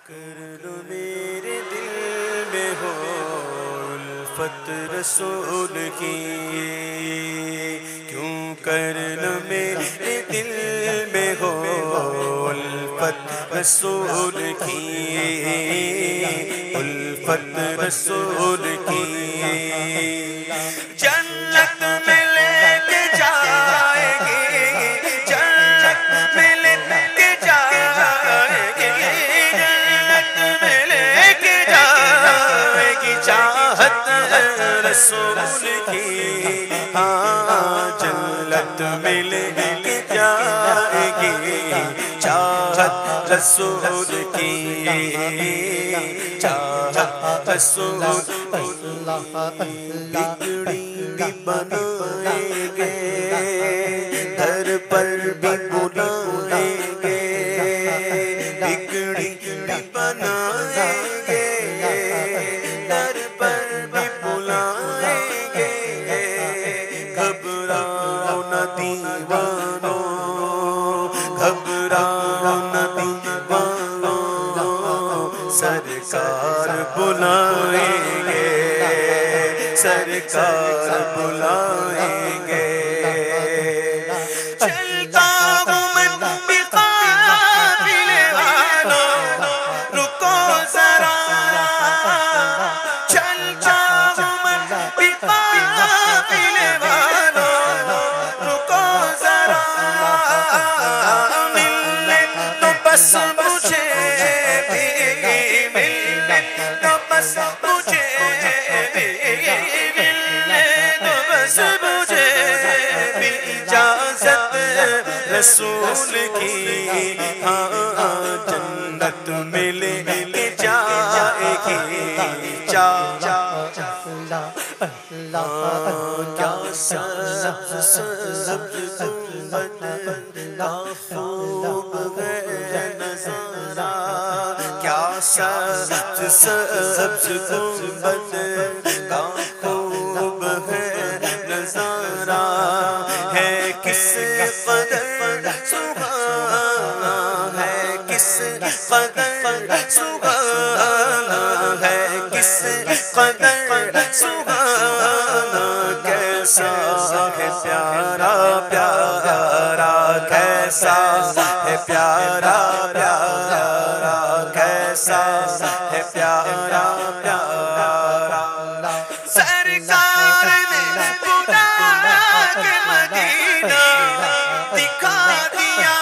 کر لو میرے دل میں ہو الفت رسول کی، کیوں کر لو میرے دل میں ہو الفت رسول کی، الفت رسول کی۔ جنت میں لے کے جائیں گے، جنت میں لے کے جائیں گے، جنت میں لے کے جائیں گی چاہت رسول کی، ہاں جنت میں لے کے جائیں گی چاہت رسول کی، چاہت رسول کی۔ بگڑی بھی بنائیں گے، گھر پر بھی بلائیں گے، بگڑی بھی بنائیں گے، گھر پر بھی بلائیں گے۔ گھبراؤ نہ دیوانو، گھبراؤ نہ دیوانو، سرکار بلائیں گے، سرکار بلائیں گے۔ چلتا ہوں میں بقافلے والوں، رکو ذرا، چلتا ہوں میں بقافلے والوں، رکو ذرا، ملنے تو بس مجھے بھی، ملنے تو بس مجھے بھی، اجازت رسول کی، ہاں جنت میں لے کے جائے گی چاہت۔ کیا سبز سبز گنبد کا خوب ہے نظارہ، کیا سبز سبز گنبد کا خوب ہے نظارہ، ہے کس قدر سبحانہ، ہے کس قدر سبحانہ، ہے کس قدر سبحانہ، کیسا ہے پیارا پیارا، کیسا ہے پیارا پیارا، کیسا ہے پیارا پیارا۔ سرکار نے بلا کے مدینہ دکھا دیا،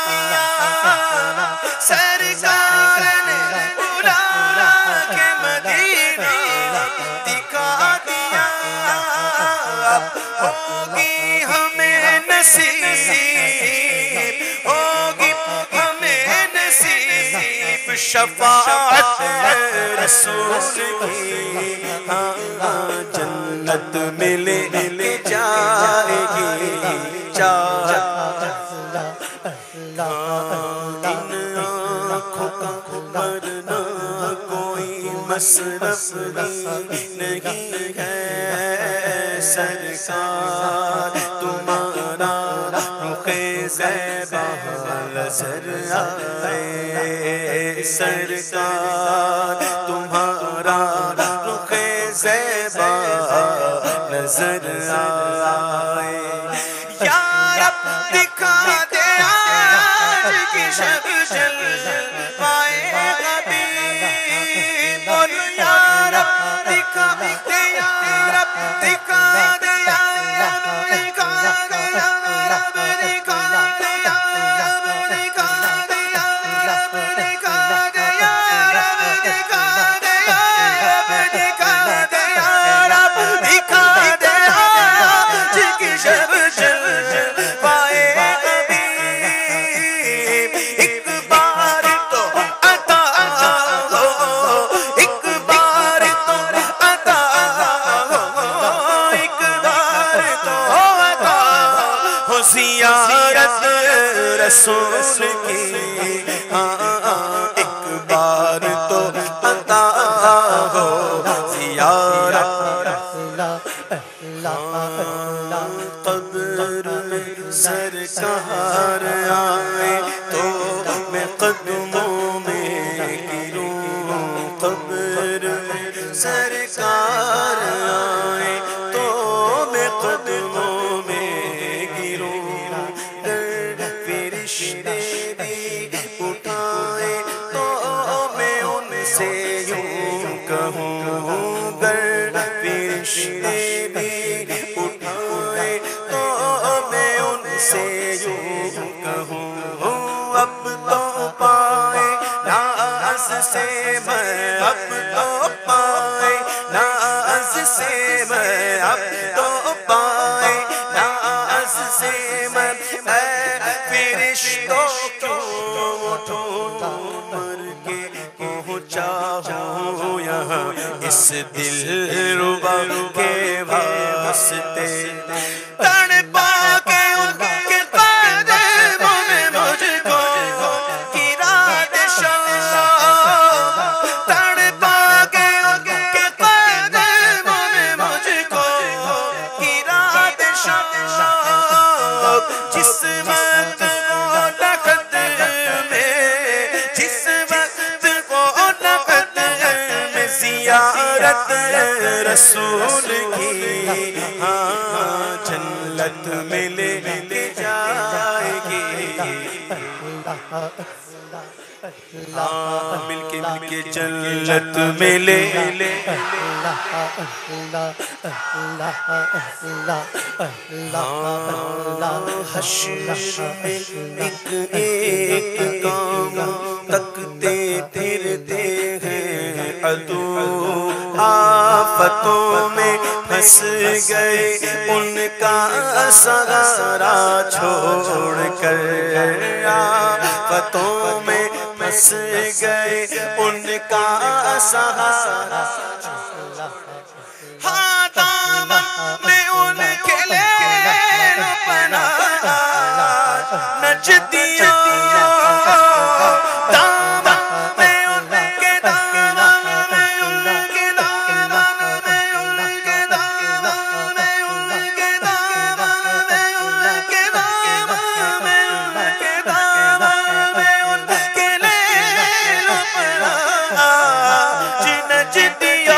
سرکار نے بلا کے مدینہ دکھا دیا، ہوگی ہمیں نصیب، ہوگی ہمیں نصیب شفاعت رسول کی، ہاں جنت میں لے کے جائے گی چاہت۔ ان آنکھوں کا مرنا کوئی مصرف نہیں ہے، سرکار تمہارا رخ زیبا نظر آئے، سرکار تمہارا رخ زیبا نظر آئے۔ یا رب دکھا دے آج کی شب جلوائے حبیب، بولو یا رب دکھا دے، یا رب دکھا دے، یا رب دکھا دے، یا رب دکھا دے، یا رب دکھا دے، یا رب دکھا دے، یا رب دکھا دے، یا رب دکھا دے، یا رب دکھا دے آج کی شب جلوائے حبیب، ایک بار تو عطا ہو، ایک بار تو عطا ہو، ایک بار تو عطا ہو، زیارت رسول کی، ہاں ایک بار تو عطا ہو زیارت۔ قبر میں سرکار آئے تو میں قدموں میں گروں، قبر سرکار آئے تو میں قدموں میں گروں، فرشتے بھی اٹھائے تو میں ان سے یوں کہوں، گر فرشتے بھی اٹھائے تو میں ان سے یوں کہوں، اب تو پائے ناز سے میں، اب تو پائے ناز سے میں، اب تو پائے ناز سے میں، اے فرشتوں کیوں اٹھوں مر کے پہنچا ہوں یہاں اس دل ربا کے واسطے، تڑپا کے ان کے قدموں میں مجھ کو گرا دے شام، تڑپا کے ان کے قدموں میں مجھ کو گرا دے شام، جس وقت وہ نقد میں، جس وقت وہ نقد میں زیارت رسول کی، ہاں جنت میں لے کے جائے گی، ہاں مل کے جنت میں لے حشر میں ایک ایک کام تکتے پھرتے ہیں عدو، آفتوں میں پھنس گئے ان کا سہارا چھوڑ کر، آفتوں میں پھنس گئے ان کا سہارا، ہاں دامن میں ان کے لے لو پناہ نجدیوں، دامن میں ان کے، دامن میں ان کے، دامن میں ان کے، دامن میں ان کے، دامن میں ان کے، دامن میں ان کے، دامن میں ان کے لے لو پناہ جی نجدیوں،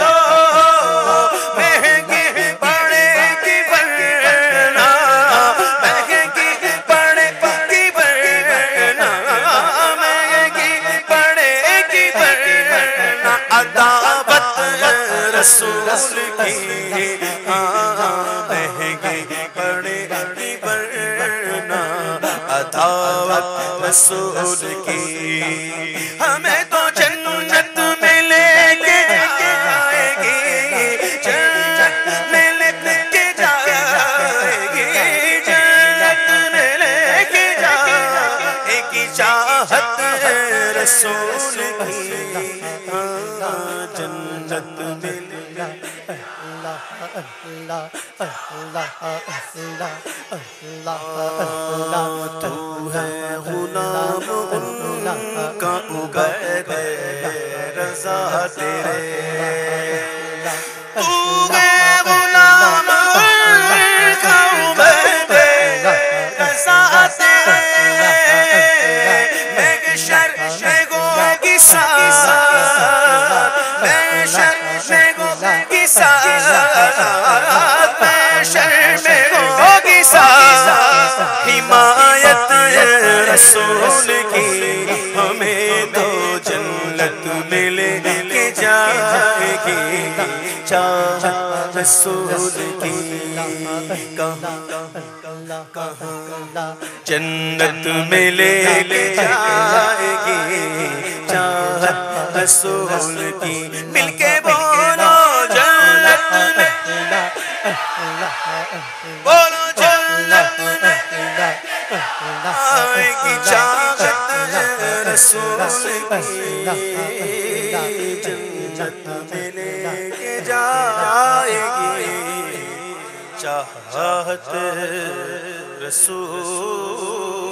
مہنگی پڑے گی ورنہ، مہنگی پڑے گی ورنہ، مہنگی پڑے گی ورنہ عداوت رسول کی، ہاں مہنگی پڑے گی ورنہ عداوت رسول کی، ہمیں تو جنت میں لے کے جائے گی، جنت میں لے کے جائے گی، جنت میں لے کے جائے گی، چاہت رسول کی، ہاں جنت میں تو ہے غلام ان کا عبید رضا تیرے، تو ہے غلام ان کا عبید رضا تیرے، محشر میں ہوگی ساتھ، محشر میں ہوگی ساتھ، محشر میں ہوگی ساتھ، حمایت رسول کی، ہمیں تو جنت میں لے کے جائے گی، چاہت رسول کی، کہاں جنت میں لے کے جائے گی، چاہت رسول کی، مل کے بولو جنت میں، بولو جنت میں آئے گی چاہت رسول کی، جنت میں لے کے جائے گی، چاہت رسول